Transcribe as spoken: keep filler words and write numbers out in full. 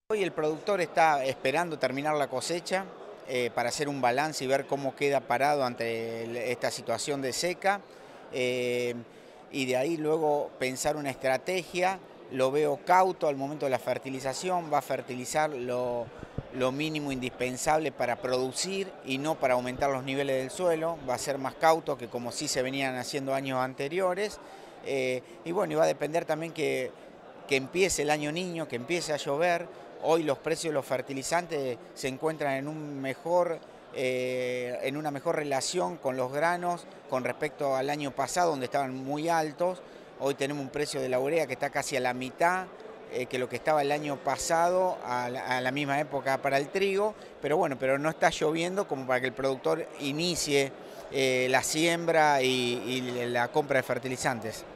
Hoy el productor está esperando terminar la cosecha eh, para hacer un balance y ver cómo queda parado ante el- esta situación de seca eh, y de ahí luego pensar una estrategia. Lo veo cauto al momento de la fertilización, va a fertilizar lo, lo mínimo indispensable para producir y no para aumentar los niveles del suelo, va a ser más cauto que como sí se venían haciendo años anteriores. Eh, y bueno, y va a depender también que, que empiece el año niño, que empiece a llover. Hoy los precios de los fertilizantes se encuentran en un mejor, eh, en una mejor relación con los granos con respecto al año pasado, donde estaban muy altos. Hoy tenemos un precio de la urea que está casi a la mitad eh, que lo que estaba el año pasado a la, a la misma época para el trigo, pero bueno, pero no está lloviendo como para que el productor inicie eh, la siembra y, y la compra de fertilizantes.